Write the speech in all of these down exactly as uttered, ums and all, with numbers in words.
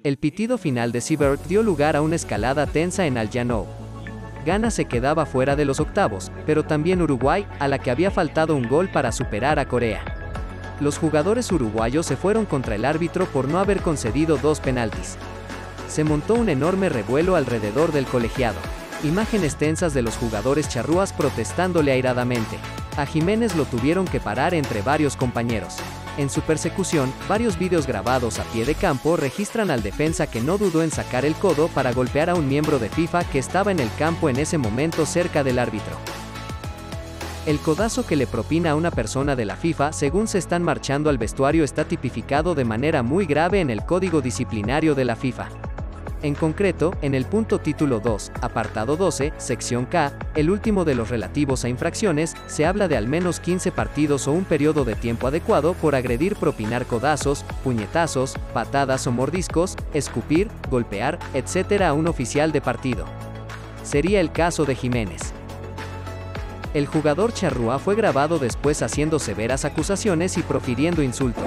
El pitido final de Siebert dio lugar a una escalada tensa en Al Llanou. Ghana se quedaba fuera de los octavos, pero también Uruguay, a la que había faltado un gol para superar a Corea. Los jugadores uruguayos se fueron contra el árbitro por no haber concedido dos penaltis. Se montó un enorme revuelo alrededor del colegiado. Imágenes tensas de los jugadores charrúas protestándole airadamente. A Jiménez lo tuvieron que parar entre varios compañeros. En su persecución, varios vídeos grabados a pie de campo registran al defensa que no dudó en sacar el codo para golpear a un miembro de FIFA que estaba en el campo en ese momento cerca del árbitro. El codazo que le propina a una persona de la FIFA según se están marchando al vestuario está tipificado de manera muy grave en el Código Disciplinario de la FIFA. En concreto, en el punto título dos, apartado doce, sección K, el último de los relativos a infracciones, se habla de al menos quince partidos o un periodo de tiempo adecuado por agredir, propinar codazos, puñetazos, patadas o mordiscos, escupir, golpear, etcétera a un oficial de partido. Sería el caso de Jiménez. El jugador charrúa fue grabado después haciendo severas acusaciones y profiriendo insultos.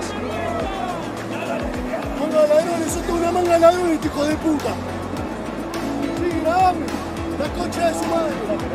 Una manga de ladrones, hijo de puta. Sí, grabame. La concha de su madre.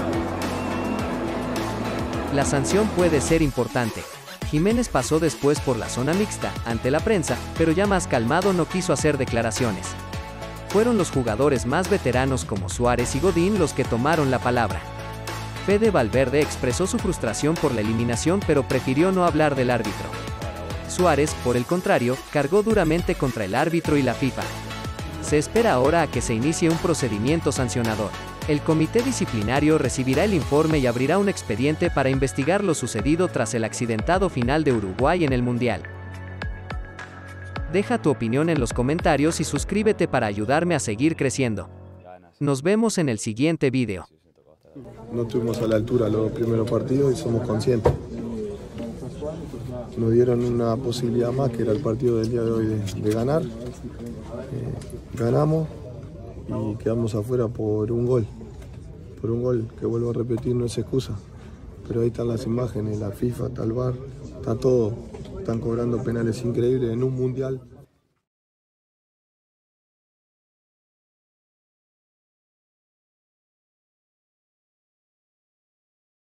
La sanción puede ser importante. Jiménez pasó después por la zona mixta, ante la prensa, pero ya más calmado no quiso hacer declaraciones. Fueron los jugadores más veteranos como Suárez y Godín los que tomaron la palabra. Fede Valverde expresó su frustración por la eliminación pero prefirió no hablar del árbitro. Suárez, por el contrario, cargó duramente contra el árbitro y la FIFA. Se espera ahora a que se inicie un procedimiento sancionador. El comité disciplinario recibirá el informe y abrirá un expediente para investigar lo sucedido tras el accidentado final de Uruguay en el Mundial. Deja tu opinión en los comentarios y suscríbete para ayudarme a seguir creciendo. Nos vemos en el siguiente video. No estuvimos a la altura los primeros partidos y somos conscientes. Nos dieron una posibilidad más, que era el partido del día de hoy de, de ganar. Eh, ganamos y quedamos afuera por un gol. Por un gol que, vuelvo a repetir, no es excusa. Pero ahí están las imágenes, la FIFA, está el V A R, está todo. Están cobrando penales increíbles en un mundial.